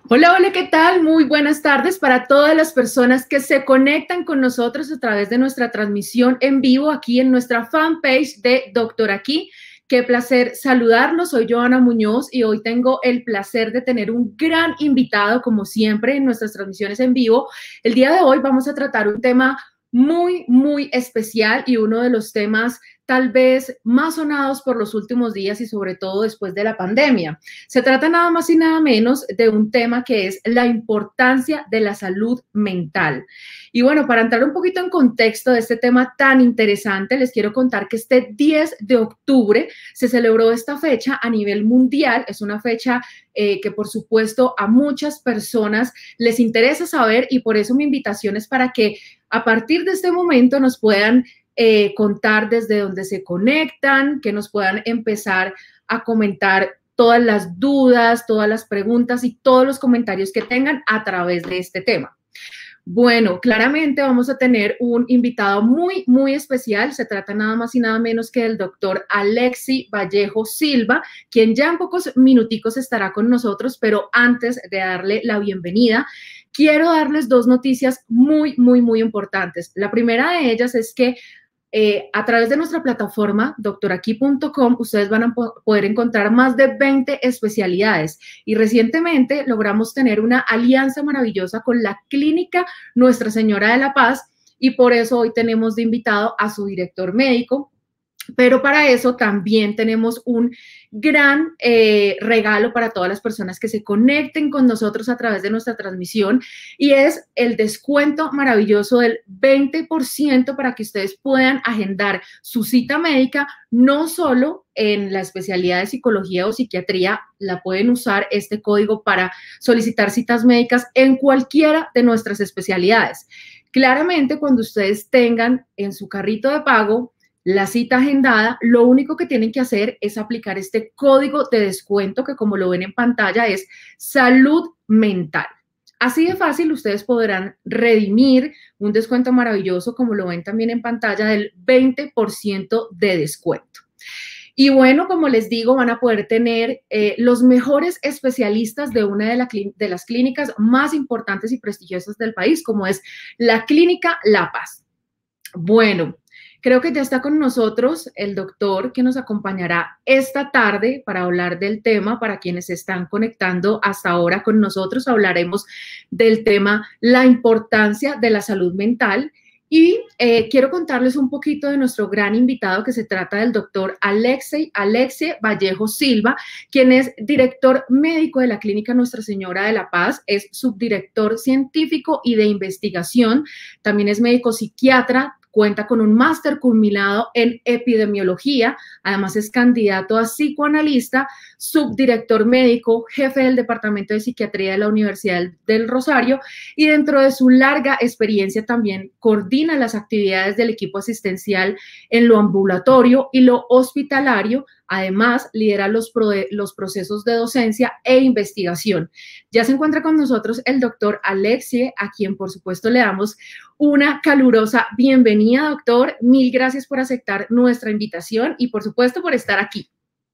Hola, hola, ¿qué tal? Muy buenas tardes para todas las personas que se conectan con nosotros a través de nuestra transmisión en vivo aquí en nuestra fanpage de Doctor Aquí. Qué placer saludarlos. Soy Joana Muñoz y hoy tengo el placer de tener un gran invitado, como siempre, en nuestras transmisiones en vivo. El día de hoy vamos a tratar un tema muy especial y uno de los temas tal vez más sonados por los últimos días y sobre todo después de la pandemia. Se trata nada más y nada menos de un tema que es la importancia de la salud mental. Y bueno, para entrar un poquito en contexto de este tema tan interesante, les quiero contar que este 10 de octubre se celebró esta fecha a nivel mundial. Es una fecha que por supuesto a muchas personas les interesa saber y por eso mi invitación es para que a partir de este momento nos puedan contar desde dónde se conectan, que nos puedan empezar a comentar todas las dudas, todas las preguntas y todos los comentarios que tengan a través de este tema. Bueno, claramente vamos a tener un invitado muy especial. Se trata nada más y nada menos que del doctor Alexi Vallejo Silva, quien ya en pocos minuticos estará con nosotros, pero antes de darle la bienvenida, quiero darles dos noticias muy importantes. La primera de ellas es que a través de nuestra plataforma doctoraqui.com ustedes van a poder encontrar más de 20 especialidades y recientemente logramos tener una alianza maravillosa con la Clínica Nuestra Señora de la Paz y por eso hoy tenemos de invitado a su director médico. Pero para eso también tenemos un gran regalo para todas las personas que se conecten con nosotros a través de nuestra transmisión y es el descuento maravilloso del 20% para que ustedes puedan agendar su cita médica, no solo en la especialidad de psicología o psiquiatría, la pueden usar este código para solicitar citas médicas en cualquiera de nuestras especialidades. Claramente, cuando ustedes tengan en su carrito de pago la cita agendada, lo único que tienen que hacer es aplicar este código de descuento que, como lo ven en pantalla, es salud mental. Así de fácil, ustedes podrán redimir un descuento maravilloso, como lo ven también en pantalla, del 20% de descuento. Y bueno, como les digo, van a poder tener los mejores especialistas de una de las clínicas más importantes y prestigiosas del país, como es la Clínica La Paz. Bueno, creo que ya está con nosotros el doctor que nos acompañará esta tarde para hablar del tema. Para quienes se están conectando hasta ahora con nosotros, hablaremos del tema la importancia de la salud mental. Y quiero contarles un poquito de nuestro gran invitado, que se trata del doctor Alexi Vallejo Silva, quien es director médico de la Clínica Nuestra Señora de la Paz, es subdirector científico y de investigación, también es médico psiquiatra, cuenta con un máster culminado en epidemiología, además es candidato a psicoanalista, subdirector médico, jefe del Departamento de Psiquiatría de la Universidad del Rosario y dentro de su larga experiencia también coordina las actividades del equipo asistencial en lo ambulatorio y lo hospitalario. Además, lidera los procesos de docencia e investigación. Ya se encuentra con nosotros el doctor Alexi, a quien por supuesto le damos una calurosa bienvenida, doctor. Mil gracias por aceptar nuestra invitación y por supuesto por estar aquí.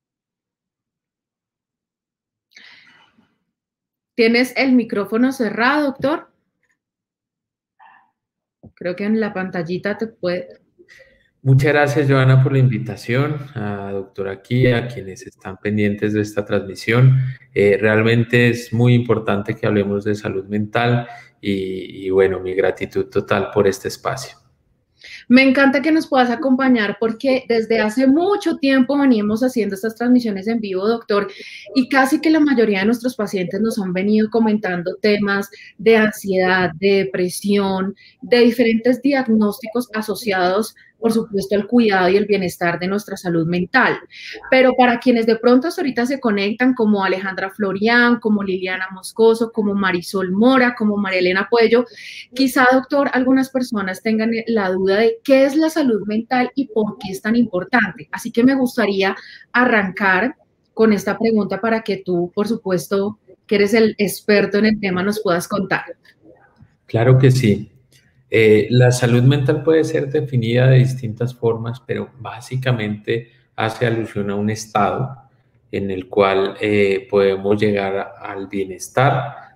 ¿Tienes el micrófono cerrado, doctor? Creo que en la pantallita te puede... Muchas gracias, Joana, por la invitación, a Doctor Aquí, a quienes están pendientes de esta transmisión. Realmente es muy importante que hablemos de salud mental y bueno, mi gratitud total por este espacio. Me encanta que nos puedas acompañar porque desde hace mucho tiempo venimos haciendo estas transmisiones en vivo, doctor, y casi que la mayoría de nuestros pacientes nos han venido comentando temas de ansiedad, de depresión, de diferentes diagnósticos asociados, por supuesto, al cuidado y el bienestar de nuestra salud mental. Pero para quienes de pronto ahorita se conectan, como Alejandra Florián, como Liliana Moscoso, como Marisol Mora, como María Elena Puello, quizá, doctor, algunas personas tengan la duda de qué es la salud mental y por qué es tan importante. Así que me gustaría arrancar con esta pregunta para que tú, por supuesto, que eres el experto en el tema, nos puedas contar. Claro que sí. La salud mental puede ser definida de distintas formas, pero básicamente hace alusión a un estado en el cual podemos llegar al bienestar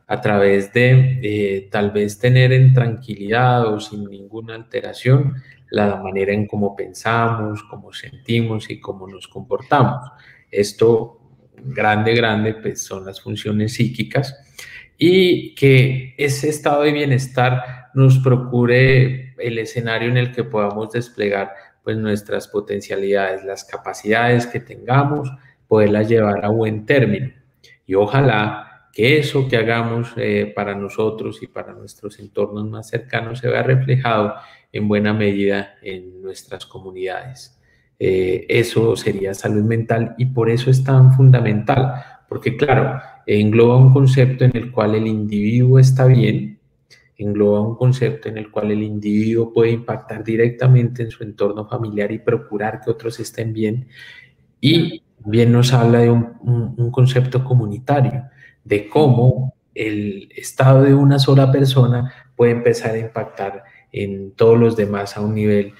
a través de tal vez tener en tranquilidad o sin ninguna alteración la manera en cómo pensamos, cómo sentimos y cómo nos comportamos. Esto grande, pues son las funciones psíquicas, y que ese estado de bienestar nos procure el escenario en el que podamos desplegar pues nuestras potencialidades, las capacidades que tengamos, poderlas llevar a buen término. Y ojalá que eso que hagamos para nosotros y para nuestros entornos más cercanos se vea reflejado en buena medida en nuestras comunidades. Eso sería salud mental, y por eso es tan fundamental, porque claro, engloba un concepto en el cual el individuo está bien, engloba un concepto en el cual el individuo puede impactar directamente en su entorno familiar y procurar que otros estén bien, y bien nos habla de un concepto comunitario, de cómo el estado de una sola persona puede empezar a impactar en todos los demás a un nivel.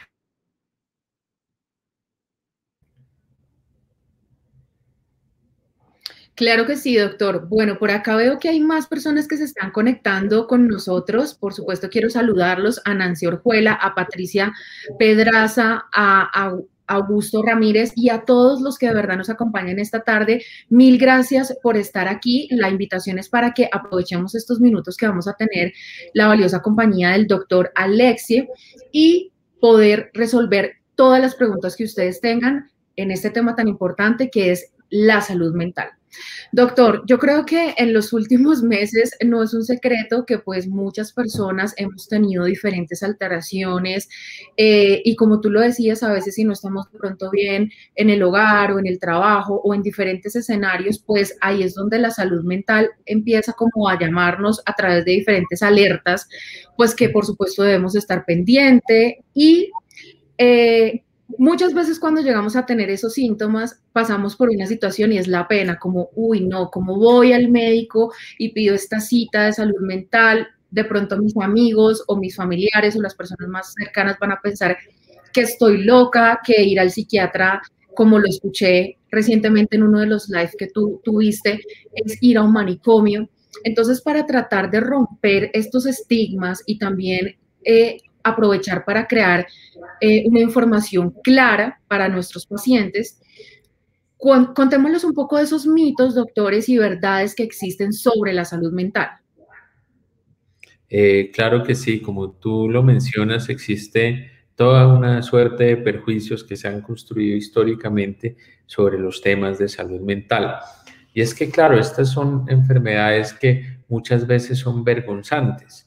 Claro que sí, doctor. Bueno, por acá veo que hay más personas que se están conectando con nosotros. Por supuesto, quiero saludarlos a Nancy Orjuela, a Patricia Pedraza, a Augusto Ramírez y a todos los que de verdad nos acompañan esta tarde. Mil gracias por estar aquí. La invitación es para que aprovechemos estos minutos que vamos a tener la valiosa compañía del doctor Alexie y poder resolver todas las preguntas que ustedes tengan en este tema tan importante que es la salud mental. Doctor, yo creo que en los últimos meses no es un secreto que pues muchas personas hemos tenido diferentes alteraciones y como tú lo decías, a veces si no estamos de pronto bien en el hogar o en el trabajo o en diferentes escenarios, pues ahí es donde la salud mental empieza como a llamarnos a través de diferentes alertas, pues que por supuesto debemos estar pendiente y muchas veces cuando llegamos a tener esos síntomas, pasamos por una situación y es la pena, como, uy, no, ¿cómo voy al médico y pido esta cita de salud mental? De pronto mis amigos o mis familiares o las personas más cercanas van a pensar que estoy loca, que ir al psiquiatra, como lo escuché recientemente en uno de los live que tú tuviste, es ir a un manicomio. Entonces, para tratar de romper estos estigmas y también aprovechar para crear una información clara para nuestros pacientes. Contémosles un poco de esos mitos, doctores, y verdades que existen sobre la salud mental. Claro que sí, como tú lo mencionas, existe toda una suerte de perjuicios que se han construido históricamente sobre los temas de salud mental. Y es que, claro, estas son enfermedades que muchas veces son vergonzantes.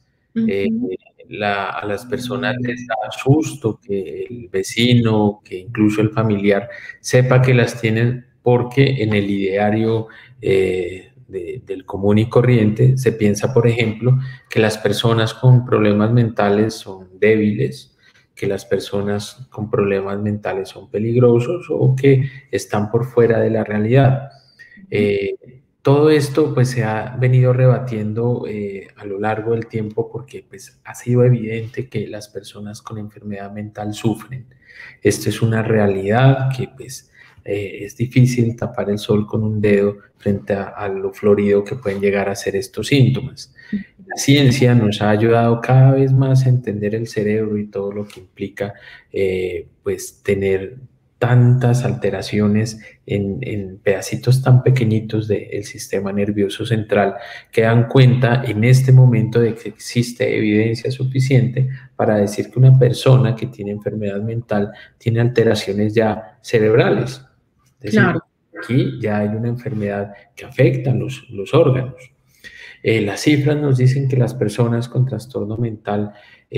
A las personas les da susto que el vecino, que incluso el familiar sepa que las tienen, porque en el ideario del común y corriente se piensa, por ejemplo, que las personas con problemas mentales son débiles, que las personas con problemas mentales son peligrosos o que están por fuera de la realidad. Todo esto pues se ha venido rebatiendo a lo largo del tiempo, porque pues ha sido evidente que las personas con enfermedad mental sufren. Esto es una realidad que pues es difícil tapar el sol con un dedo frente a lo florido que pueden llegar a ser estos síntomas. La ciencia nos ha ayudado cada vez más a entender el cerebro y todo lo que implica pues tener tantas alteraciones en pedacitos tan pequeñitos del sistema nervioso central, que dan cuenta en este momento de que existe evidencia suficiente para decir que una persona que tiene enfermedad mental tiene alteraciones ya cerebrales. Es decir, Claro. aquí ya hay una enfermedad que afecta los órganos. Las cifras nos dicen que las personas con trastorno mental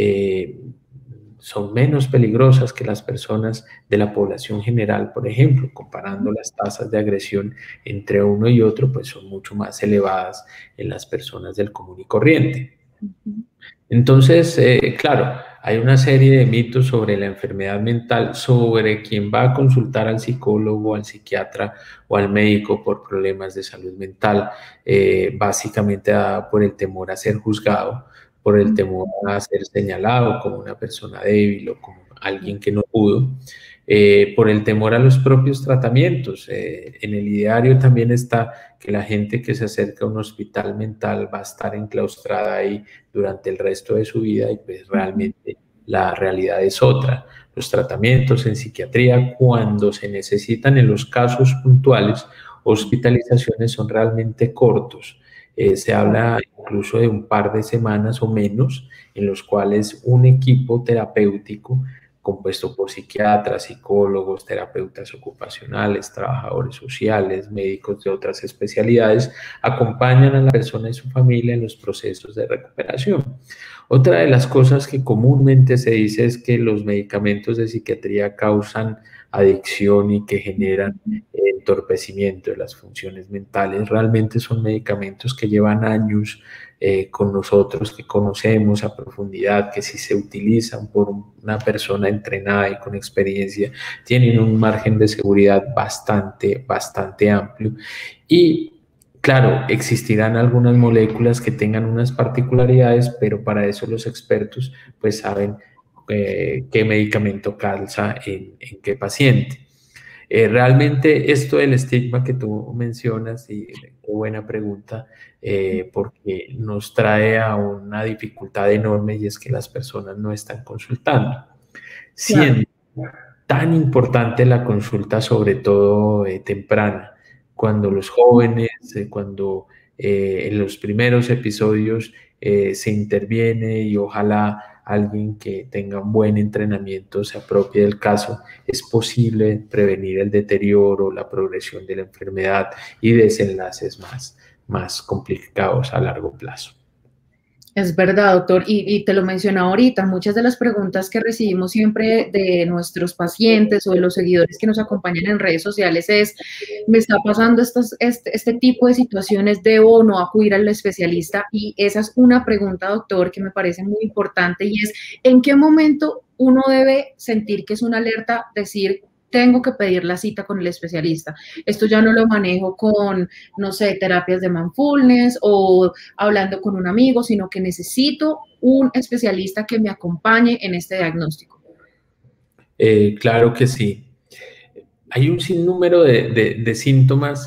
son menos peligrosas que las personas de la población general, por ejemplo, comparando las tasas de agresión entre uno y otro, pues son mucho más elevadas en las personas del común y corriente. Entonces, claro, hay una serie de mitos sobre la enfermedad mental, sobre quien va a consultar al psicólogo, al psiquiatra o al médico por problemas de salud mental, básicamente por el temor a ser juzgado, por el temor a ser señalado como una persona débil o como alguien que no pudo, por el temor a los propios tratamientos. En el ideario también está que la gente que se acerca a un hospital mental va a estar enclaustrada ahí durante el resto de su vida y pues realmente la realidad es otra. Los tratamientos en psiquiatría, cuando se necesitan en los casos puntuales, hospitalizaciones son realmente cortos. Se habla incluso de un par de semanas o menos en los cuales un equipo terapéutico compuesto por psiquiatras, psicólogos, terapeutas ocupacionales, trabajadores sociales, médicos de otras especialidades, acompañan a la persona y su familia en los procesos de recuperación. Otra de las cosas que comúnmente se dice es que los medicamentos de psiquiatría causan adicción y que generan entorpecimiento de las funciones mentales. Realmente son medicamentos que llevan años con nosotros, que conocemos a profundidad, que si se utilizan por una persona entrenada y con experiencia, tienen un margen de seguridad bastante amplio. Y claro, existirán algunas moléculas que tengan unas particularidades, pero para eso los expertos pues saben qué medicamento calza en qué paciente. Realmente esto del estigma que tú mencionas, y qué buena pregunta, porque nos trae a una dificultad enorme y es que las personas no están consultando. Siendo tan importante la consulta, sobre todo temprana, cuando los jóvenes, cuando en los primeros episodios se interviene y ojalá alguien que tenga un buen entrenamiento se apropie del caso, es posible prevenir el deterioro, la progresión de la enfermedad y desenlaces más complicados a largo plazo. Es verdad, doctor, y te lo mencionaba ahorita, muchas de las preguntas que recibimos siempre de nuestros pacientes o de los seguidores que nos acompañan en redes sociales es, me está pasando este tipo de situaciones, ¿debo o no acudir al especialista? Y esa es una pregunta, doctor, que me parece muy importante y es, ¿en qué momento uno debe sentir que es una alerta, decir, tengo que pedir la cita con el especialista? Esto ya no lo manejo con, no sé, terapias de mindfulness o hablando con un amigo, sino que necesito un especialista que me acompañe en este diagnóstico. Claro que sí. Hay un sinnúmero de síntomas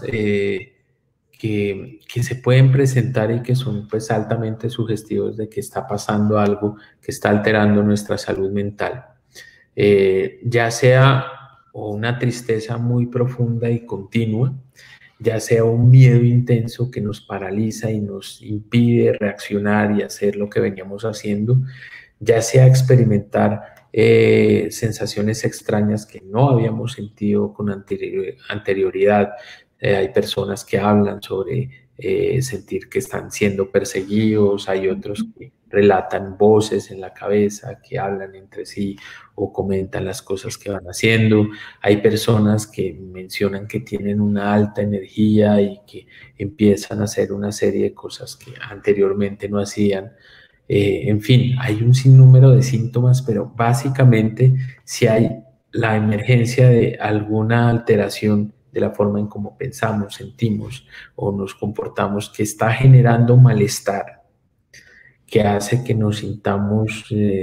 que se pueden presentar y que son pues altamente sugestivos de que está pasando algo que está alterando nuestra salud mental. Ya sea una tristeza muy profunda y continua, ya sea un miedo intenso que nos paraliza y nos impide reaccionar y hacer lo que veníamos haciendo, ya sea experimentar sensaciones extrañas que no habíamos sentido con anterioridad. Hay personas que hablan sobre sentir que están siendo perseguidos, hay otros que relatan voces en la cabeza, que hablan entre sí o comentan las cosas que van haciendo. Hay personas que mencionan que tienen una alta energía y que empiezan a hacer una serie de cosas que anteriormente no hacían. En fin, hay un sinnúmero de síntomas, pero básicamente si hay la emergencia de alguna alteración de la forma en cómo pensamos, sentimos o nos comportamos que está generando malestar, que hace que nos sintamos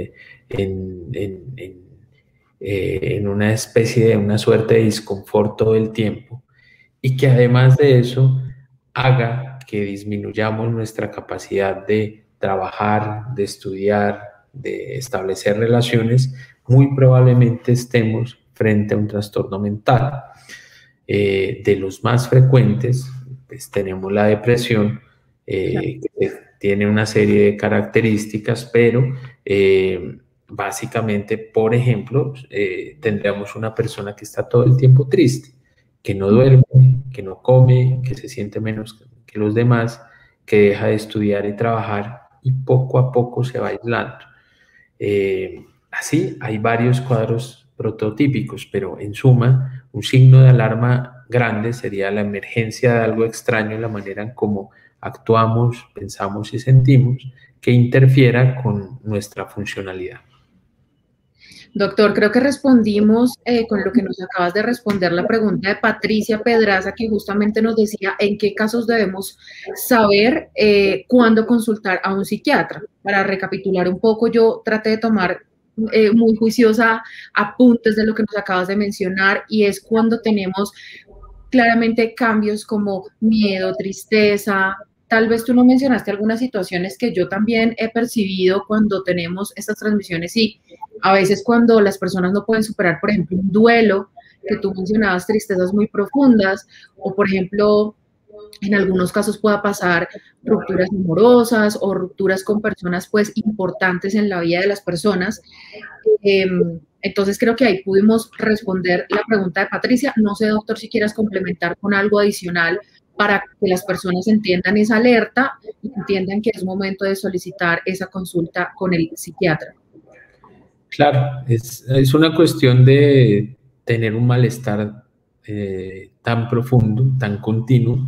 en una especie de una suerte de disconfort todo el tiempo y que además de eso haga que disminuyamos nuestra capacidad de trabajar, de estudiar, de establecer relaciones, muy probablemente estemos frente a un trastorno mental. De los más frecuentes, pues tenemos la depresión, que tiene una serie de características, pero básicamente, por ejemplo, tendríamos una persona que está todo el tiempo triste, que no duerme, que no come, que se siente menos que los demás, que deja de estudiar y trabajar y poco a poco se va aislando. Así hay varios cuadros prototípicos, pero en suma, un signo de alarma grande sería la emergencia de algo extraño en la manera en cómo actuamos, pensamos y sentimos que interfiera con nuestra funcionalidad. Doctor, creo que respondimos con lo que nos acabas de responder la pregunta de Patricia Pedraza, que justamente nos decía en qué casos debemos saber cuándo consultar a un psiquiatra. Para recapitular un poco, yo traté de tomar muy juiciosa apuntes de lo que nos acabas de mencionar y es cuando tenemos claramente cambios como miedo, tristeza. Tal vez tú no mencionaste algunas situaciones que yo también he percibido cuando tenemos estas transmisiones y a veces cuando las personas no pueden superar, por ejemplo, un duelo, que tú mencionabas tristezas muy profundas, o por ejemplo, en algunos casos pueda pasar rupturas amorosas o rupturas con personas pues importantes en la vida de las personas. Entonces creo que ahí pudimos responder la pregunta de Patricia. No sé, doctor, si quieras complementar con algo adicional para que las personas entiendan esa alerta y entiendan que es momento de solicitar esa consulta con el psiquiatra. Claro, es una cuestión de tener un malestar tan profundo, tan continuo,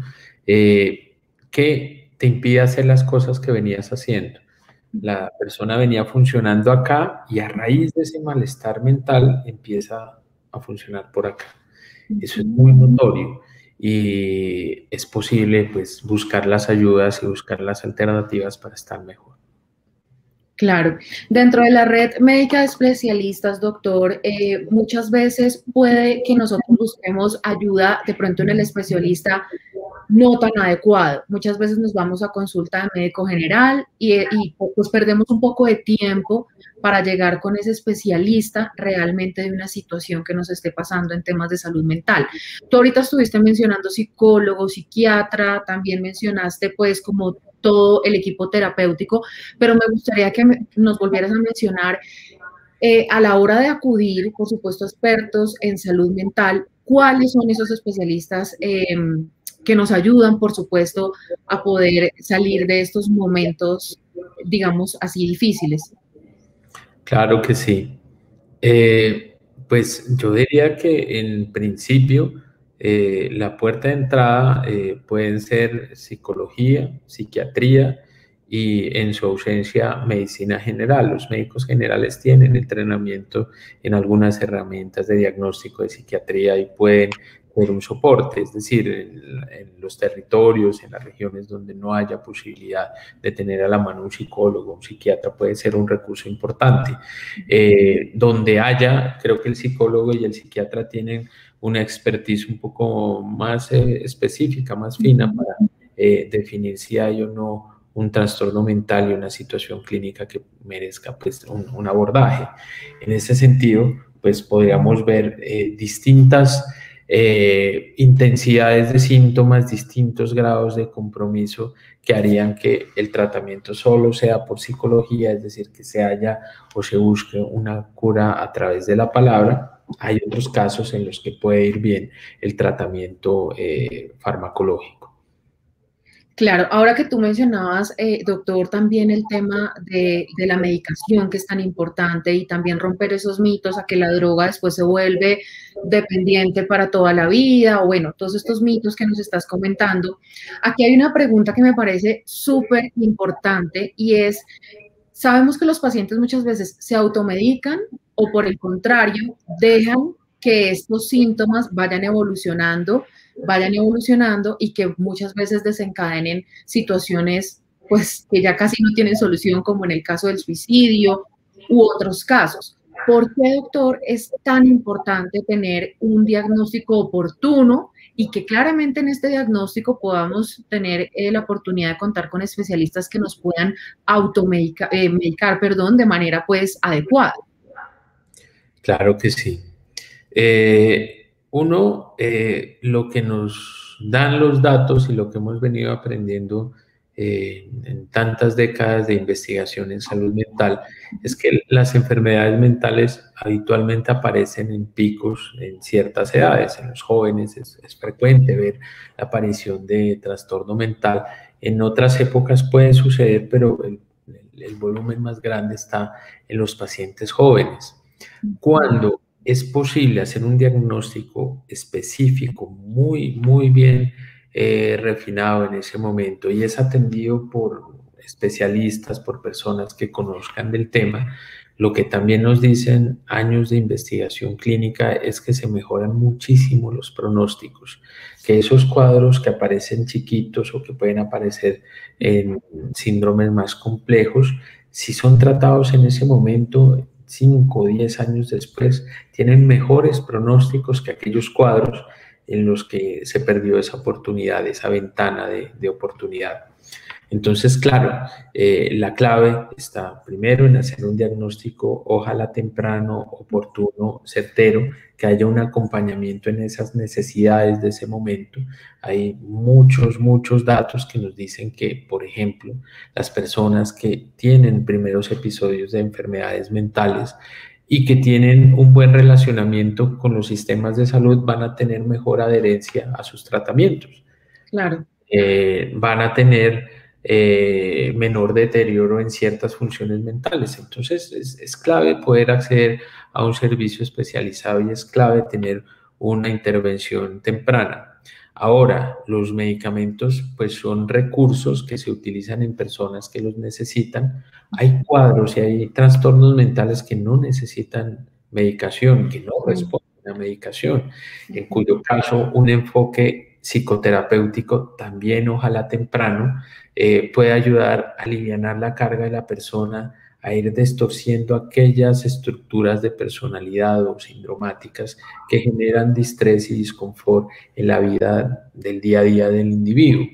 que te impide hacer las cosas que venías haciendo. La persona venía funcionando acá y a raíz de ese malestar mental empieza a funcionar por acá. Eso es muy notorio y es posible pues buscar las ayudas y buscar las alternativas para estar mejor. Claro, dentro de la red médica de especialistas, doctor, muchas veces puede que nosotros busquemos ayuda de pronto en el especialista no tan adecuado. Muchas veces nos vamos a consulta de médico general y pues perdemos un poco de tiempo para llegar con ese especialista realmente de una situación que nos esté pasando en temas de salud mental. Tú ahorita estuviste mencionando psicólogo, psiquiatra, también mencionaste pues como todo el equipo terapéutico, pero me gustaría que nos volvieras a mencionar a la hora de acudir, por supuesto, expertos en salud mental, ¿cuáles son esos especialistas que nos ayudan, por supuesto, a poder salir de estos momentos, digamos, así difíciles? Claro que sí. Pues yo diría que en principio la puerta de entrada pueden ser psicología, psiquiatría y en su ausencia medicina general. Los médicos generales tienen entrenamiento en algunas herramientas de diagnóstico de psiquiatría y pueden ser un soporte, es decir, en los territorios, en las regiones donde no haya posibilidad de tener a la mano un psicólogo, un psiquiatra, puede ser un recurso importante. Donde haya, creo que el psicólogo y el psiquiatra tienen una expertise un poco más específica, más fina para definir si hay o no un trastorno mental y una situación clínica que merezca pues, un abordaje. En ese sentido, pues podríamos ver distintas intensidades de síntomas, distintos grados de compromiso que harían que el tratamiento solo sea por psicología, es decir, que se haya o se busque una cura a través de la palabra. Hay otros casos en los que puede ir bien el tratamiento farmacológico. Claro, ahora que tú mencionabas, doctor, también el tema de la medicación que es tan importante y también romper esos mitos a que la droga después se vuelve dependiente para toda la vida o bueno, todos estos mitos que nos estás comentando. Aquí hay una pregunta que me parece súper importante y es, sabemos que los pacientes muchas veces se automedican o por el contrario, dejan que estos síntomas vayan evolucionando y que muchas veces desencadenen situaciones pues que ya casi no tienen solución, como en el caso del suicidio u otros casos. ¿Por qué, doctor, es tan importante tener un diagnóstico oportuno y que claramente en este diagnóstico podamos tener la oportunidad de contar con especialistas que nos puedan automedicar, medicar, de manera pues adecuada? Claro que sí. Lo que nos dan los datos y lo que hemos venido aprendiendo en tantas décadas de investigación en salud mental es que las enfermedades mentales habitualmente aparecen en picos en ciertas edades. En los jóvenes es frecuente ver la aparición de trastorno mental. En otras épocas puede suceder, pero el volumen más grande está en los pacientes jóvenes. Cuando es posible hacer un diagnóstico específico, muy bien refinado en ese momento y es atendido por especialistas, por personas que conozcan del tema, Lo que también nos dicen años de investigación clínica es que se mejoran muchísimo los pronósticos, que esos cuadros que aparecen chiquitos o que pueden aparecer en síndromes más complejos, si son tratados en ese momento, 5 o 10 años después, tienen mejores pronósticos que aquellos cuadros en los que se perdió esa oportunidad, esa ventana de oportunidad. Entonces, claro, la clave está primero en hacer un diagnóstico, ojalá temprano, oportuno, certero, que haya un acompañamiento en esas necesidades de ese momento. Hay muchos datos que nos dicen que, por ejemplo, las personas que tienen primeros episodios de enfermedades mentales y que tienen un buen relacionamiento con los sistemas de salud van a tener mejor adherencia a sus tratamientos. Claro. Van a tener menor deterioro en ciertas funciones mentales. Entonces es clave poder acceder a un servicio especializado y es clave tener una intervención temprana. Ahora, los medicamentos pues son recursos que se utilizan en personas que los necesitan. Hay cuadros y hay trastornos mentales que no necesitan medicación, que no responden a medicación, en cuyo caso un enfoque psicoterapéutico también ojalá temprano puede ayudar a aliviar la carga de la persona, a ir distorciendo aquellas estructuras de personalidad o sindromáticas que generan distrés y disconfort en la vida del día a día del individuo.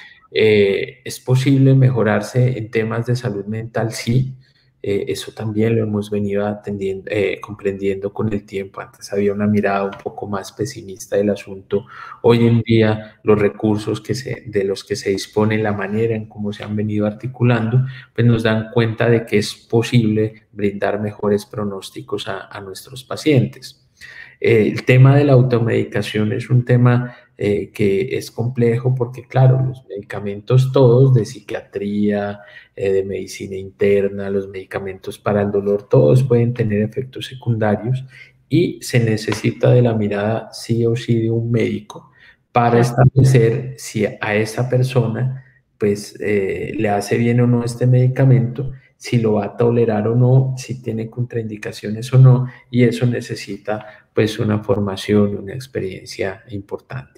¿Es posible mejorarse en temas de salud mental? Sí. Eso también lo hemos venido comprendiendo con el tiempo. Antes había una mirada un poco más pesimista del asunto. Hoy en día los recursos de los que se dispone, la manera en cómo se han venido articulando, pues nos dan cuenta de que es posible brindar mejores pronósticos a nuestros pacientes. El tema de la automedicación es un tema que es complejo porque, claro, los medicamentos todos de psiquiatría, de medicina interna, los medicamentos para el dolor, todos pueden tener efectos secundarios y se necesita de la mirada sí o sí de un médico para establecer si a esa persona pues le hace bien o no este medicamento, si lo va a tolerar o no, si tiene contraindicaciones o no, y eso necesita pues una formación, una experiencia importante.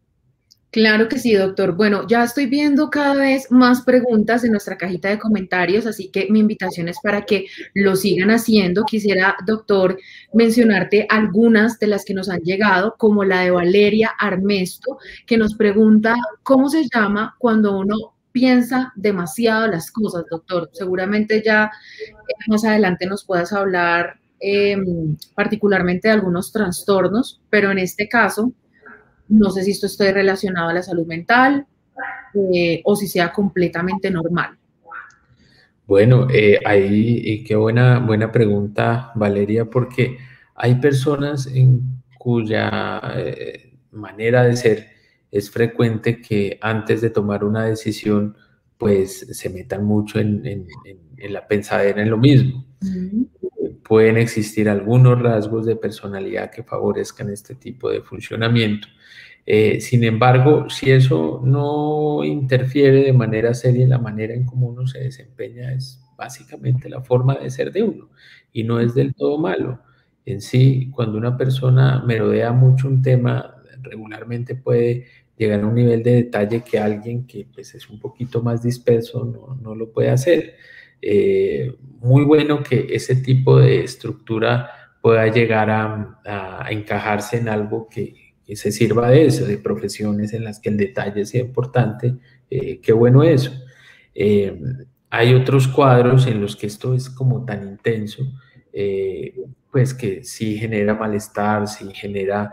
Claro que sí, doctor. Bueno, ya estoy viendo cada vez más preguntas en nuestra cajita de comentarios, así que mi invitación es para que lo sigan haciendo. Quisiera, doctor, mencionarte algunas de las que nos han llegado, como la de Valeria Armesto, que nos pregunta cómo se llama cuando uno piensa demasiado las cosas, doctor. Seguramente ya más adelante nos puedas hablar particularmente de algunos trastornos, pero en este caso no sé si esto esté relacionado a la salud mental o si sea completamente normal. Bueno, ahí qué buena pregunta, Valeria, porque hay personas en cuya manera de ser es frecuente que antes de tomar una decisión, pues se metan mucho en la pensadera en lo mismo. Pueden existir algunos rasgos de personalidad que favorezcan este tipo de funcionamiento. Sin embargo, si eso no interfiere de manera seria en la manera en cómo uno se desempeña, es básicamente la forma de ser de uno y no es del todo malo. En sí, cuando una persona merodea mucho un tema, regularmente puede llegar a un nivel de detalle que alguien que pues, es un poquito más disperso no lo puede hacer. Muy bueno que ese tipo de estructura pueda llegar a encajarse en algo que se sirva de eso, de profesiones en las que el detalle sea importante, qué bueno eso. Hay otros cuadros en los que esto es como tan intenso, pues que sí genera malestar, sí genera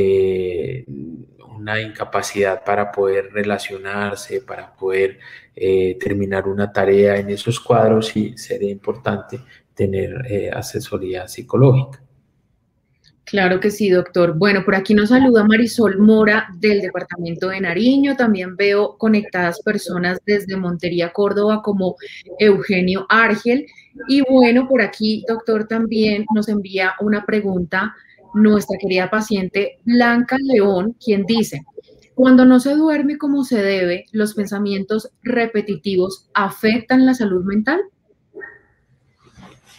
una incapacidad para poder relacionarse, para poder terminar una tarea. En esos cuadros sí sería importante tener asesoría psicológica. Claro que sí, doctor. Bueno, por aquí nos saluda Marisol Mora del departamento de Nariño. También veo conectadas personas desde Montería, Córdoba, como Eugenio Argel. Y bueno, por aquí, doctor, también nos envía una pregunta nuestra querida paciente Blanca León, quien dice, cuando no se duerme como se debe, ¿los pensamientos repetitivos afectan la salud mental?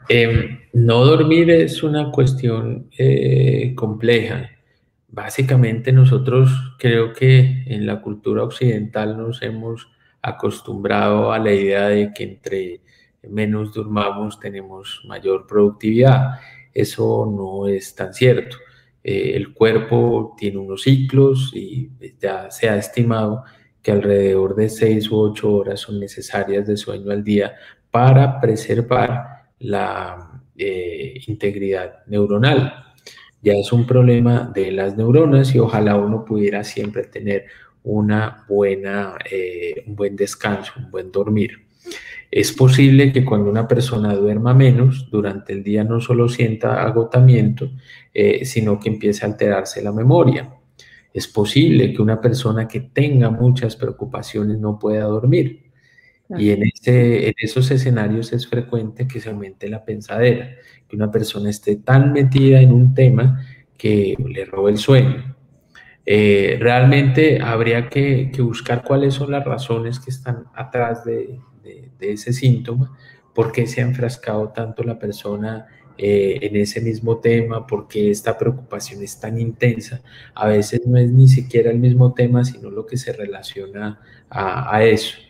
No dormir es una cuestión compleja. Básicamente nosotros creo que en la cultura occidental nos hemos acostumbrado a la idea de que entre menos durmamos tenemos mayor productividad. Eso no es tan cierto. El cuerpo tiene unos ciclos y ya se ha estimado que alrededor de 6 u 8 horas son necesarias de sueño al día para preservar la integridad neuronal. Ya es un problema de las neuronas y ojalá uno pudiera siempre tener un buen descanso, un buen dormir. Es posible que cuando una persona duerma menos durante el día no solo sienta agotamiento, sino que empiece a alterarse la memoria. Es posible que una persona que tenga muchas preocupaciones no pueda dormir. Y en esos escenarios es frecuente que se aumente la pensadera, que una persona esté tan metida en un tema que le robe el sueño. Realmente habría que buscar cuáles son las razones que están atrás de ese síntoma, por qué se ha enfrascado tanto la persona en ese mismo tema, por qué esta preocupación es tan intensa. A veces no es ni siquiera el mismo tema, sino lo que se relaciona a eso.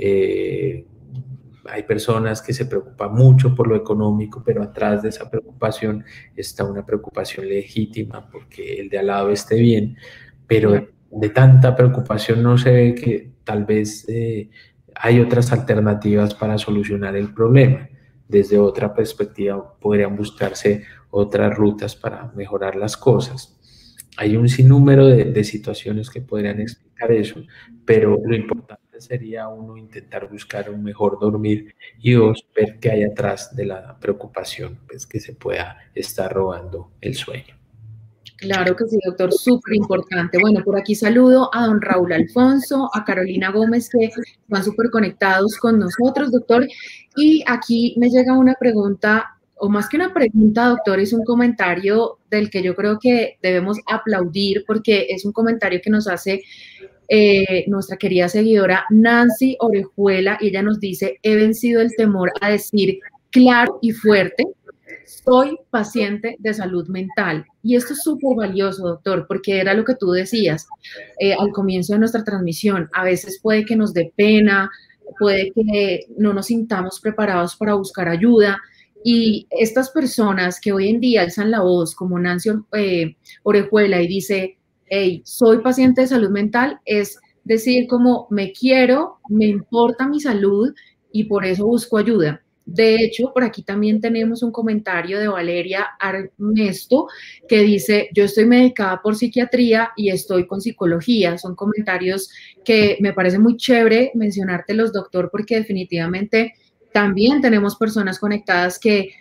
Hay personas que se preocupan mucho por lo económico, pero atrás de esa preocupación está una preocupación legítima porque el de al lado esté bien, pero de tanta preocupación no se ve que tal vez hay otras alternativas para solucionar el problema. Desde otra perspectiva podrían buscarse otras rutas para mejorar las cosas. Hay un sinnúmero de situaciones que podrían explicar eso, pero lo importante sería uno intentar buscar un mejor dormir y dos, ver qué hay atrás de la preocupación, pues que se pueda estar robando el sueño. Claro que sí, doctor, súper importante. Bueno, por aquí saludo a don Raúl Alfonso, a Carolina Gómez, que están súper conectados con nosotros, doctor. Y aquí me llega una pregunta, o más que una pregunta, doctor, es un comentario del que yo creo que debemos aplaudir, porque es un comentario que nos hace nuestra querida seguidora Nancy Orejuela, y ella nos dice: he vencido el temor a decir claro y fuerte, soy paciente de salud mental. Y esto es súper valioso, doctor, porque era lo que tú decías al comienzo de nuestra transmisión. A veces puede que nos dé pena, puede que no nos sintamos preparados para buscar ayuda. Y estas personas que hoy en día alzan la voz, como Nancy Orejuela, y dice: hey, soy paciente de salud mental, es decir, como me quiero, me importa mi salud y por eso busco ayuda. De hecho, por aquí también tenemos un comentario de Valeria Armesto que dice: yo estoy medicada por psiquiatría y estoy con psicología. Son comentarios que me parece muy chévere mencionártelos, doctor, porque definitivamente también tenemos personas conectadas que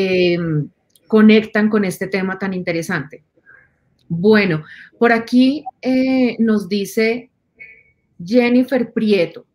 conectan con este tema tan interesante. Bueno, por aquí nos dice Jennifer Prieto,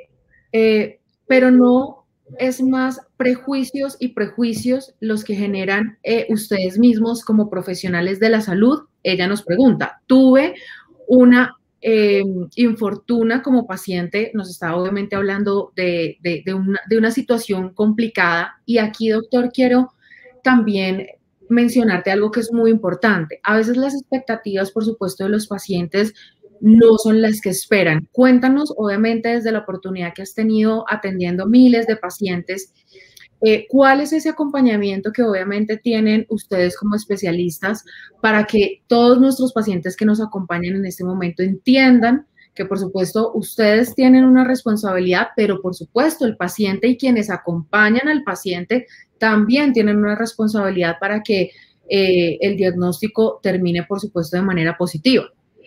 pero no es más prejuicios y prejuicios los que generan ustedes mismos como profesionales de la salud. Ella nos pregunta: tuve una infortuna como paciente, nos está obviamente hablando de una situación complicada, y aquí, doctor, quiero también mencionarte algo que es muy importante. A veces las expectativas, por supuesto, de los pacientes no son las que esperan. Cuéntanos, obviamente, desde la oportunidad que has tenido atendiendo miles de pacientes, ¿cuál es ese acompañamiento que obviamente tienen ustedes como especialistas para que todos nuestros pacientes que nos acompañan en este momento entiendan que, por supuesto, ustedes tienen una responsabilidad, pero por supuesto el paciente y quienes acompañan al paciente también tienen una responsabilidad para que el diagnóstico termine, por supuesto, de manera positiva?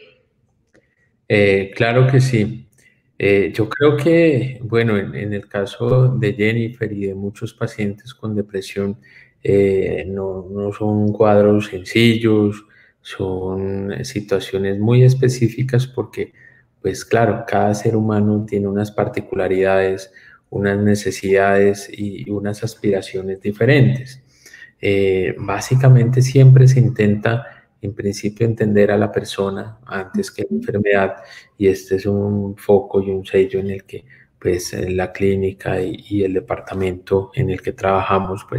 Claro que sí. Yo creo que, bueno, en el caso de Jennifer y de muchos pacientes con depresión, no son cuadros sencillos, son situaciones muy específicas porque, pues claro, cada ser humano tiene unas particularidades, unas necesidades y unas aspiraciones diferentes. Básicamente siempre se intenta en principio entender a la persona antes que la enfermedad, y este es un foco y un sello en el que pues la clínica y el departamento en el que trabajamos pues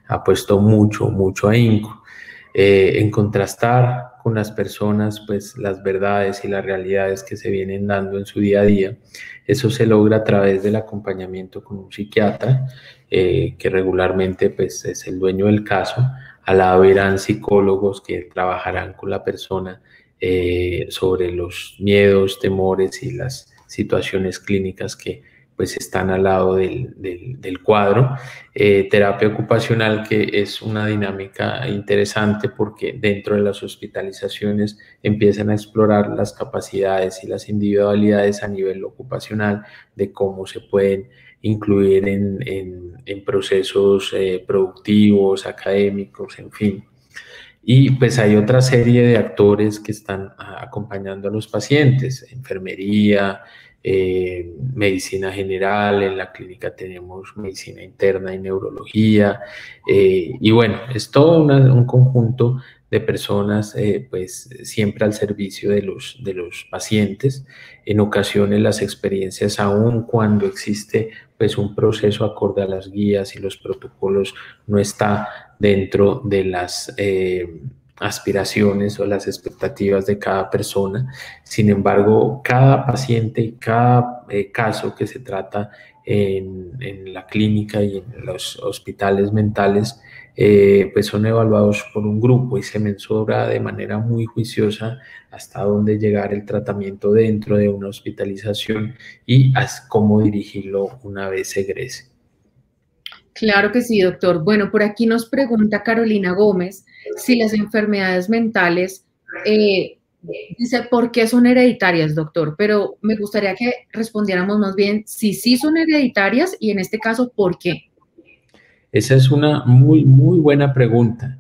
ha puesto mucho ahínco. En contrastar con las personas, pues las verdades y las realidades que se vienen dando en su día a día. Eso se logra a través del acompañamiento con un psiquiatra, que regularmente pues, es el dueño del caso. Al lado irán psicólogos que trabajarán con la persona sobre los miedos, temores y las situaciones clínicas que pues están al lado del cuadro. Terapia ocupacional, que es una dinámica interesante porque dentro de las hospitalizaciones empiezan a explorar las capacidades y las individualidades a nivel ocupacional de cómo se pueden incluir en procesos productivos, académicos, en fin. Y pues hay otra serie de actores que están acompañando a los pacientes, enfermería, medicina general, en la clínica tenemos medicina interna y neurología, y bueno, es todo un conjunto de personas pues siempre al servicio de los pacientes. En ocasiones las experiencias, aun cuando existe pues un proceso acorde a las guías y los protocolos, no está dentro de las aspiraciones o las expectativas de cada persona. Sin embargo, cada paciente y cada caso que se trata en la clínica y en los hospitales mentales, pues son evaluados por un grupo y se mensura de manera muy juiciosa hasta dónde llegar el tratamiento dentro de una hospitalización y cómo dirigirlo una vez egrese. Claro que sí, doctor. Bueno, por aquí nos pregunta Carolina Gómez si las enfermedades mentales, dice, ¿por qué son hereditarias, doctor? Pero me gustaría que respondiéramos más bien si sí son hereditarias y en este caso, ¿por qué? Esa es una muy buena pregunta.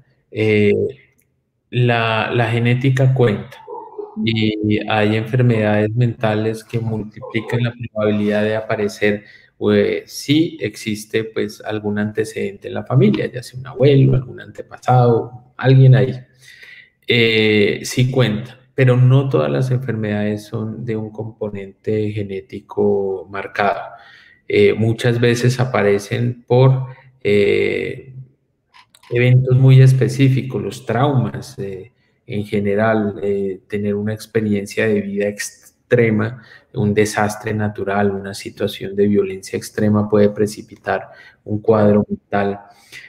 La genética cuenta y hay enfermedades mentales que multiplican la probabilidad de aparecer si existe pues algún antecedente en la familia, ya sea un abuelo, algún antepasado, alguien ahí. Sí cuenta, pero no todas las enfermedades son de un componente genético marcado. Muchas veces aparecen por eventos muy específicos, los traumas en general, tener una experiencia de vida extrema, un desastre natural, una situación de violencia extrema puede precipitar un cuadro mental.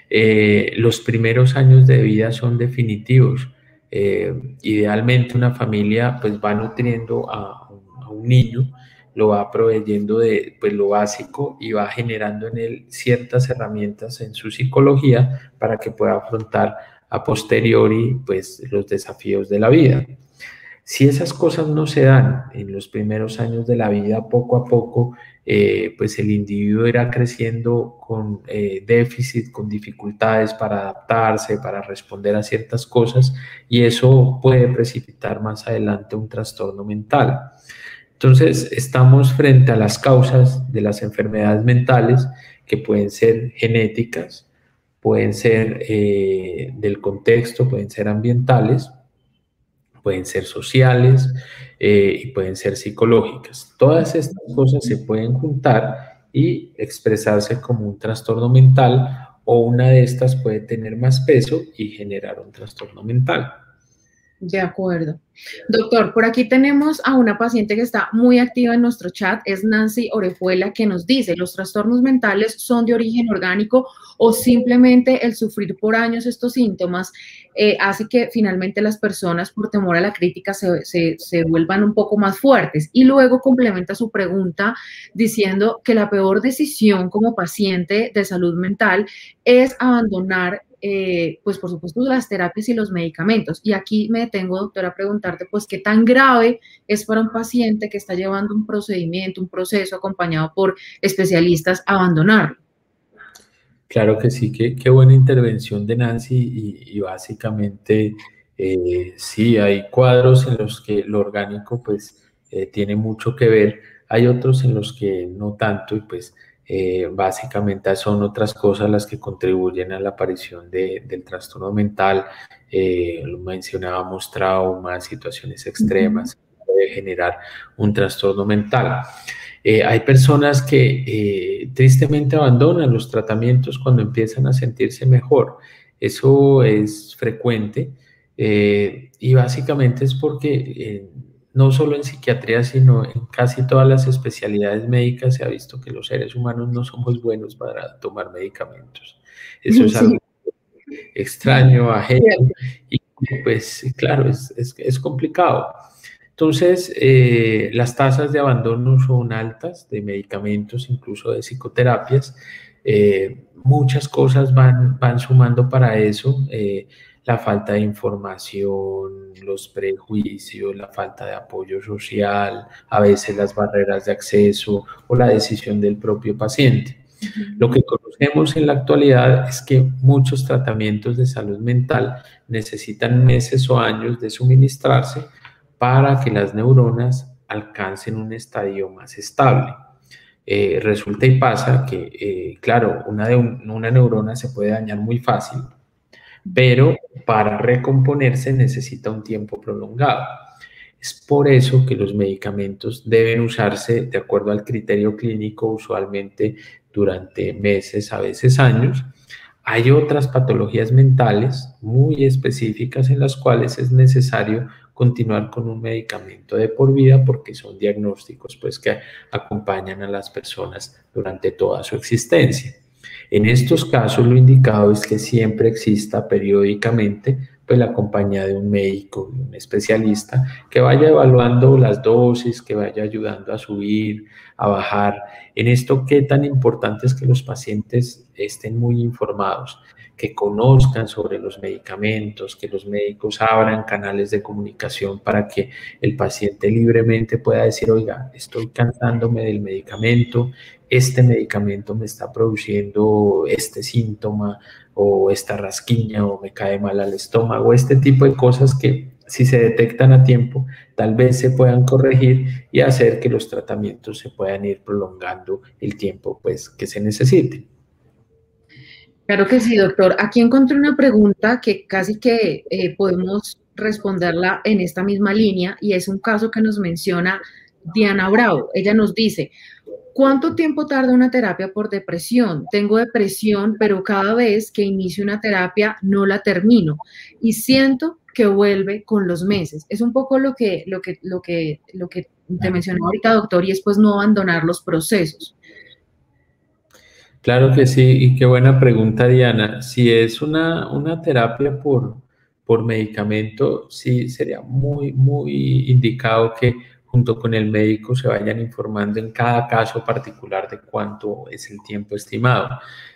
Los primeros años de vida son definitivos. Idealmente una familia pues va nutriendo a un niño, lo va proveyendo de pues, lo básico y va generando en él ciertas herramientas en su psicología para que pueda afrontar a posteriori pues, los desafíos de la vida. Si esas cosas no se dan en los primeros años de la vida, poco a poco, pues el individuo irá creciendo con déficit, con dificultades para adaptarse, para responder a ciertas cosas, y eso puede precipitar más adelante un trastorno mental. Entonces, estamos frente a las causas de las enfermedades mentales que pueden ser genéticas, pueden ser del contexto, pueden ser ambientales, pueden ser sociales y pueden ser psicológicas. Todas estas cosas se pueden juntar y expresarse como un trastorno mental, o una de estas puede tener más peso y generar un trastorno mental. De acuerdo. Doctor, por aquí tenemos a una paciente que está muy activa en nuestro chat, es Nancy Orejuela, que nos dice, ¿los trastornos mentales son de origen orgánico o simplemente el sufrir por años estos síntomas hace que finalmente las personas, por temor a la crítica, se vuelvan un poco más fuertes? Y luego complementa su pregunta diciendo que la peor decisión como paciente de salud mental es abandonar pues por supuesto las terapias y los medicamentos. Y aquí me detengo, doctora, a preguntarte, pues, ¿qué tan grave es para un paciente que está llevando un procedimiento, un proceso acompañado por especialistas, abandonarlo? Claro que sí, qué buena intervención de Nancy y básicamente sí, hay cuadros en los que lo orgánico pues tiene mucho que ver, hay otros en los que no tanto y pues básicamente son otras cosas las que contribuyen a la aparición del trastorno mental. Lo mencionábamos, traumas, situaciones extremas, puede generar un trastorno mental. Hay personas que tristemente abandonan los tratamientos cuando empiezan a sentirse mejor. Eso es frecuente y básicamente es porque no solo en psiquiatría, sino en casi todas las especialidades médicas se ha visto que los seres humanos no somos buenos para tomar medicamentos. Eso es algo Sí, extraño, ajeno, cierto. y pues claro, es complicado. Entonces, las tasas de abandono son altas de medicamentos, incluso de psicoterapias. Muchas cosas van sumando para eso. La falta de información, los prejuicios, la falta de apoyo social, a veces las barreras de acceso o la decisión del propio paciente. Lo que conocemos en la actualidad es que muchos tratamientos de salud mental necesitan meses o años de suministrarse para que las neuronas alcancen un estadio más estable. Resulta y pasa que, claro, una neurona se puede dañar muy fácil, pero para recomponerse necesita un tiempo prolongado. Es por eso que los medicamentos deben usarse de acuerdo al criterio clínico, usualmente durante meses, a veces años. Hay otras patologías mentales muy específicas en las cuales es necesario continuar con un medicamento de por vida porque son diagnósticos pues, que acompañan a las personas durante toda su existencia. En estos casos, lo indicado es que siempre exista periódicamente pues, la compañía de un médico, de un especialista, que vaya evaluando las dosis, que vaya ayudando a subir, a bajar. En esto, qué tan importante es que los pacientes estén muy informados, que conozcan sobre los medicamentos, que los médicos abran canales de comunicación para que el paciente libremente pueda decir, oiga, estoy cansándome del medicamento, este medicamento me está produciendo este síntoma o esta rasquiña o me cae mal al estómago, este tipo de cosas que si se detectan a tiempo, tal vez se puedan corregir y hacer que los tratamientos se puedan ir prolongando el tiempo pues, que se necesite. Claro que sí, doctor. Aquí encontré una pregunta que casi que podemos responderla en esta misma línea y es un caso que nos menciona Diana Bravo. Ella nos dice, ¿cuánto tiempo tarda una terapia por depresión? Tengo depresión, pero cada vez que inicio una terapia no la termino y siento que vuelve con los meses. Es un poco lo que te mencioné ahorita, doctor, y es pues no abandonar los procesos. Claro que sí, y qué buena pregunta, Diana. Si es una terapia por medicamento, sí sería muy indicado que junto con el médico se vayan informando en cada caso particular de cuánto es el tiempo estimado.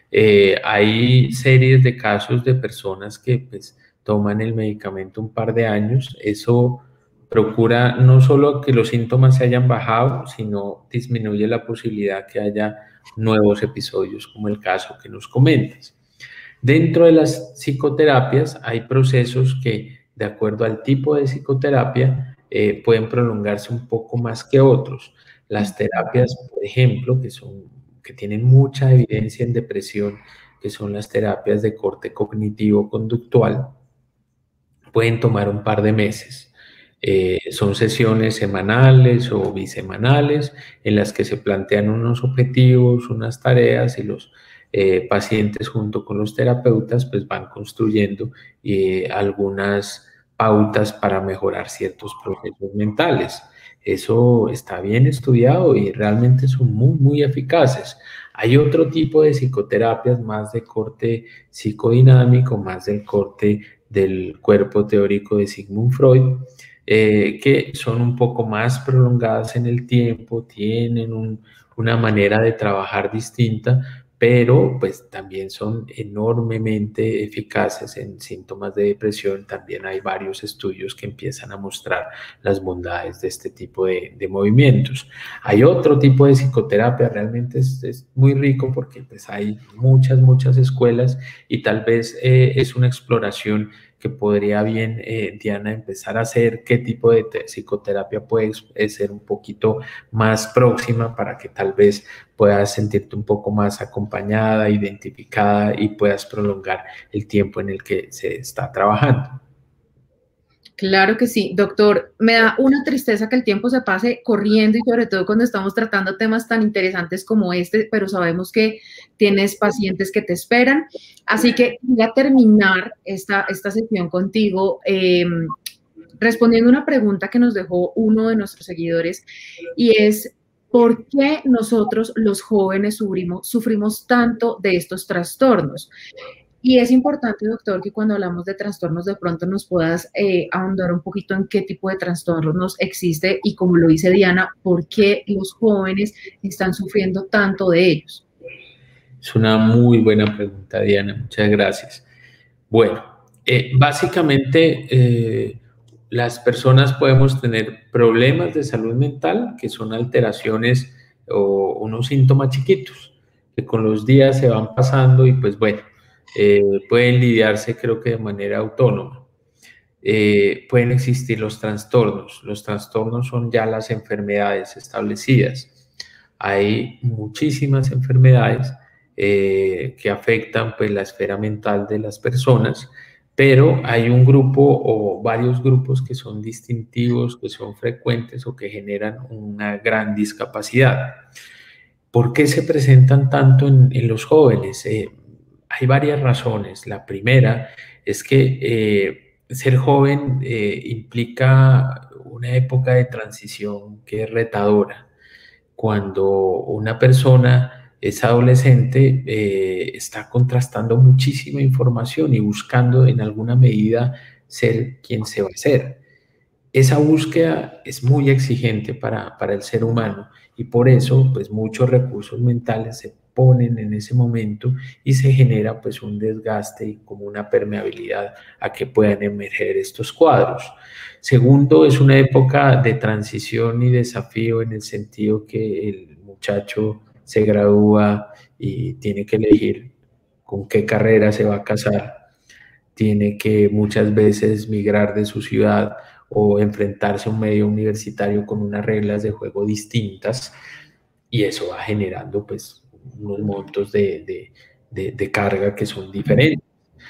Hay series de casos de personas que pues toman el medicamento un par de años. Eso procura no solo que los síntomas se hayan bajado, sino disminuye la posibilidad que haya nuevos episodios, como el caso que nos comentas. Dentro de las psicoterapias hay procesos que, de acuerdo al tipo de psicoterapia, pueden prolongarse un poco más que otros. Las terapias, por ejemplo, que tienen mucha evidencia en depresión, que son las terapias de corte cognitivo-conductual, pueden tomar un par de meses. Son sesiones semanales o bisemanales en las que se plantean unos objetivos, unas tareas y los pacientes junto con los terapeutas pues van construyendo algunas pautas para mejorar ciertos procesos mentales. Eso está bien estudiado y realmente son muy eficaces. Hay otro tipo de psicoterapias más de corte psicodinámico, más del corte del cuerpo teórico de Sigmund Freud, que son un poco más prolongadas en el tiempo, tienen una manera de trabajar distinta, pero pues también son enormemente eficaces en síntomas de depresión. También hay varios estudios que empiezan a mostrar las bondades de este tipo de movimientos. Hay otro tipo de psicoterapia, realmente es muy rico porque pues hay muchas escuelas y tal vez es una exploración que podría bien, Diana, empezar a hacer, qué tipo de psicoterapia puede ser un poquito más próxima para que tal vez puedas sentirte un poco más acompañada, identificada y puedas prolongar el tiempo en el que se está trabajando. Claro que sí, doctor. Me da una tristeza que el tiempo se pase corriendo y sobre todo cuando estamos tratando temas tan interesantes como este, pero sabemos que tienes pacientes que te esperan. Así que voy a terminar esta sesión contigo respondiendo una pregunta que nos dejó uno de nuestros seguidores y es, ¿por qué nosotros los jóvenes sufrimos tanto de estos trastornos? Y es importante, doctor, que cuando hablamos de trastornos de pronto nos puedas ahondar un poquito en qué tipo de trastornos existe y como lo dice Diana, ¿por qué los jóvenes están sufriendo tanto de ellos? Es una muy buena pregunta, Diana. Muchas gracias. Bueno, básicamente las personas podemos tener problemas de salud mental, que son alteraciones o unos síntomas chiquitos, que con los días se van pasando y pues bueno, pueden lidiarse creo que de manera autónoma. Pueden existir los trastornos. Los trastornos son ya las enfermedades establecidas. Hay muchísimas enfermedades que afectan pues la esfera mental de las personas, pero hay un grupo o varios grupos que son distintivos, que son frecuentes o que generan una gran discapacidad. ¿Por qué se presentan tanto en los jóvenes? Hay varias razones. La primera es que ser joven implica una época de transición que es retadora. Cuando una persona es adolescente, está contrastando muchísima información y buscando en alguna medida ser quien se va a ser. Esa búsqueda es muy exigente para el ser humano y por eso pues muchos recursos mentales se ponen en ese momento y se genera pues un desgaste y como una permeabilidad a que puedan emerger estos cuadros. Segundo, es una época de transición y desafío en el sentido que el muchacho se gradúa y tiene que elegir con qué carrera se va a casar, tiene que muchas veces migrar de su ciudad o enfrentarse a un medio universitario con unas reglas de juego distintas y eso va generando pues unos montos de carga que son diferentes.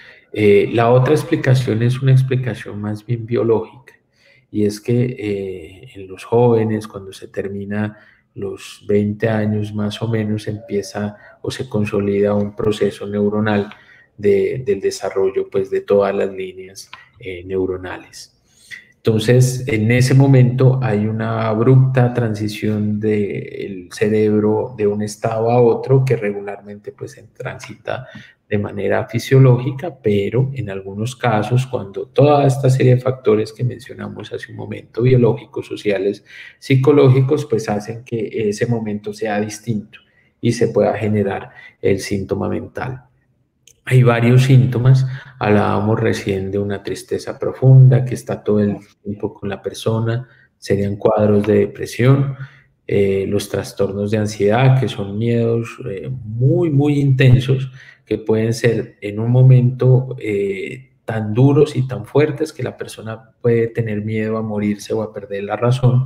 La otra explicación es una explicación más bien biológica y es que en los jóvenes cuando se termina los 20 años más o menos empieza o se consolida un proceso neuronal del desarrollo pues de todas las líneas neuronales. Entonces, en ese momento hay una abrupta transición del cerebro de un estado a otro que regularmente pues se transita de manera fisiológica, pero en algunos casos, cuando toda esta serie de factores que mencionamos hace un momento, biológicos, sociales, psicológicos, pues hacen que ese momento sea distinto y se pueda generar el síntoma mental. Hay varios síntomas, hablábamos recién de una tristeza profunda que está todo el tiempo con la persona, serían cuadros de depresión, los trastornos de ansiedad, que son miedos muy intensos, que pueden ser en un momento tan duros y tan fuertes que la persona puede tener miedo a morirse o a perder la razón,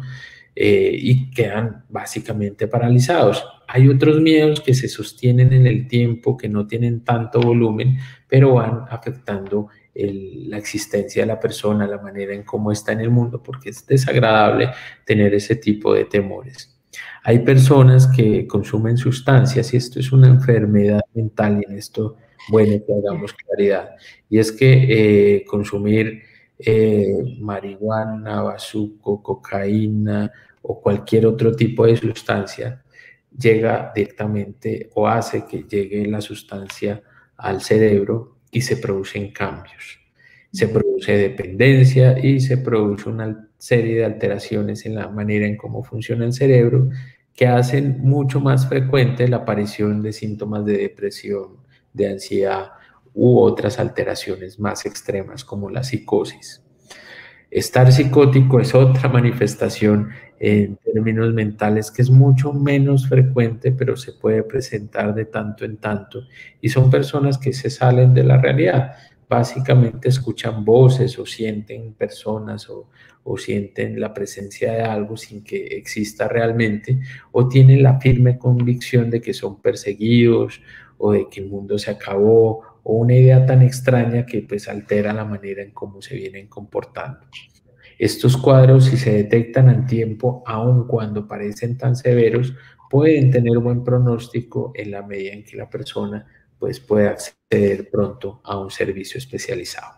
y quedan básicamente paralizados. Hay otros miedos que se sostienen en el tiempo, que no tienen tanto volumen, pero van afectando la existencia de la persona, la manera en cómo está en el mundo, porque es desagradable tener ese tipo de temores. Hay personas que consumen sustancias y esto es una enfermedad mental y en esto, bueno, que hagamos claridad. Y es que consumir marihuana, bazuco, cocaína o cualquier otro tipo de sustancia llega directamente o hace que llegue la sustancia al cerebro y se producen cambios. Se produce dependencia y se produce una serie de alteraciones en la manera en cómo funciona el cerebro que hacen mucho más frecuente la aparición de síntomas de depresión, de ansiedad u otras alteraciones más extremas como la psicosis. Estar psicótico es otra manifestación en términos mentales que es mucho menos frecuente, pero se puede presentar de tanto en tanto. Y son personas que se salen de la realidad. Básicamente escuchan voces o sienten personas o sienten la presencia de algo sin que exista realmente, o tienen la firme convicción de que son perseguidos o de que el mundo se acabó o una idea tan extraña que pues altera la manera en cómo se vienen comportando. Estos cuadros, si se detectan a tiempo, aun cuando parecen tan severos, pueden tener buen pronóstico en la medida en que la persona pues, pueda acceder pronto a un servicio especializado.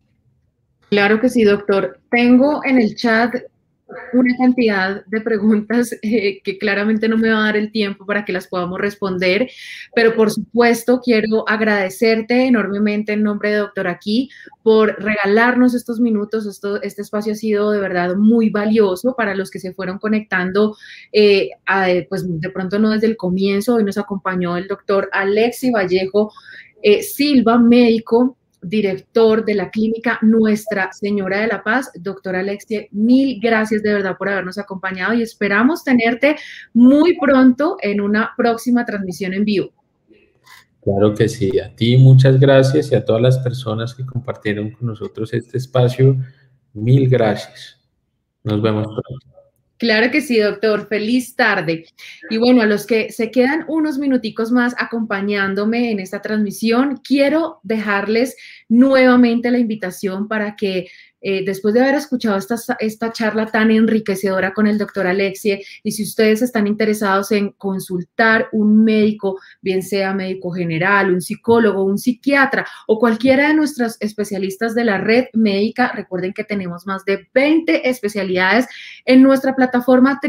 Claro que sí, doctor. Tengo en el chat una cantidad de preguntas que claramente no me va a dar el tiempo para que las podamos responder, pero por supuesto quiero agradecerte enormemente en nombre de Doctor Aquí por regalarnos estos minutos. Este espacio ha sido de verdad muy valioso para los que se fueron conectando, pues de pronto no desde el comienzo. Hoy nos acompañó el doctor Alexi Vallejo Silva, médico, director de la clínica Nuestra Señora de la Paz. Doctor Alexi, mil gracias de verdad por habernos acompañado y esperamos tenerte muy pronto en una próxima transmisión en vivo. Claro que sí, a ti muchas gracias y a todas las personas que compartieron con nosotros este espacio, mil gracias. Nos vemos pronto. Claro que sí, doctor. Feliz tarde. Y bueno, a los que se quedan unos minuticos más acompañándome en esta transmisión, quiero dejarles nuevamente la invitación para que después de haber escuchado esta charla tan enriquecedora con el doctor Alexi, y si ustedes están interesados en consultar un médico, bien sea médico general, un psicólogo, un psiquiatra o cualquiera de nuestros especialistas de la red médica, recuerden que tenemos más de 20 especialidades en nuestra plataforma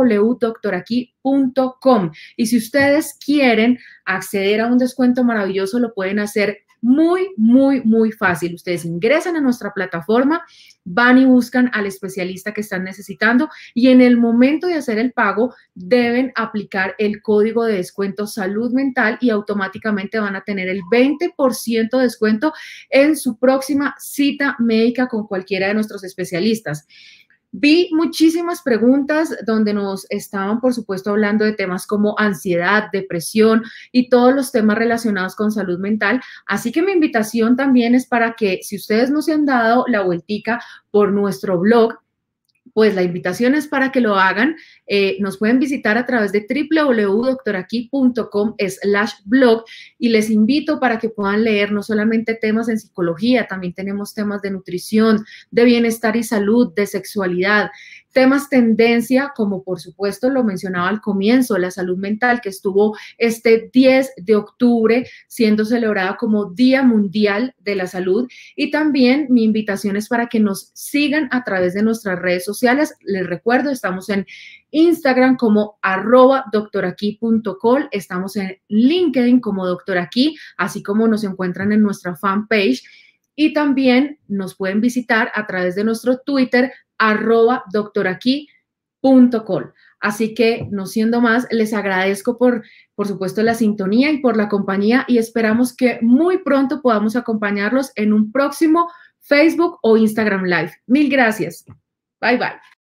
www.doctoraqui.com. Y si ustedes quieren acceder a un descuento maravilloso, lo pueden hacer muy fácil. Ustedes ingresan a nuestra plataforma, van y buscan al especialista que están necesitando y en el momento de hacer el pago deben aplicar el código de descuento Salud Mental y automáticamente van a tener el 20% de descuento en su próxima cita médica con cualquiera de nuestros especialistas. Vi muchísimas preguntas donde nos estaban, por supuesto, hablando de temas como ansiedad, depresión y todos los temas relacionados con salud mental. Así que mi invitación también es para que, si ustedes no se han dado la vueltica por nuestro blog, pues la invitación es para que lo hagan. Nos pueden visitar a través de www.doctoraqui.com/blog y les invito para que puedan leer no solamente temas en psicología, también tenemos temas de nutrición, de bienestar y salud, de sexualidad, temas tendencia, como por supuesto lo mencionaba al comienzo, la salud mental, que estuvo este 10 de octubre siendo celebrada como Día Mundial de la Salud. Y también mi invitación es para que nos sigan a través de nuestras redes sociales. Les recuerdo, estamos en Instagram como @doctoraqui.col, estamos en LinkedIn como Doctor Aquí, así como nos encuentran en nuestra fanpage. Y también nos pueden visitar a través de nuestro Twitter, @doctoraqui.col. Así que, no siendo más, les agradezco por supuesto, la sintonía y por la compañía y esperamos que muy pronto podamos acompañarlos en un próximo Facebook o Instagram Live. Mil gracias. Bye, bye.